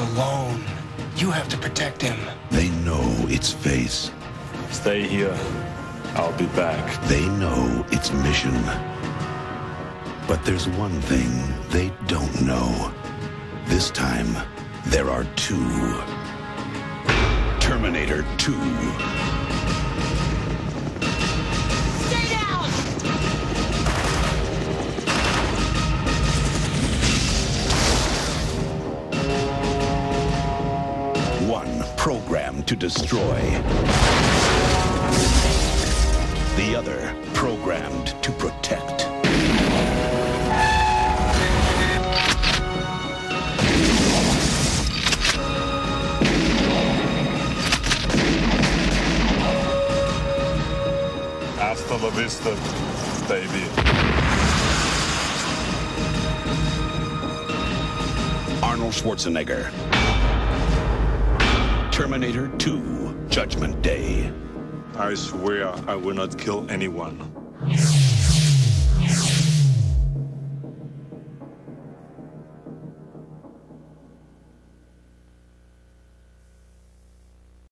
alone. You have to protect him. They know its face. Stay here. I'll be back. They know its mission. But there's one thing they don't know. This time, there are two. Terminator 2. Stay down! One programmed to destroy. The other programmed to protect. Hasta la vista, baby. Arnold Schwarzenegger. Terminator 2, Judgment Day. I swear I will not kill anyone.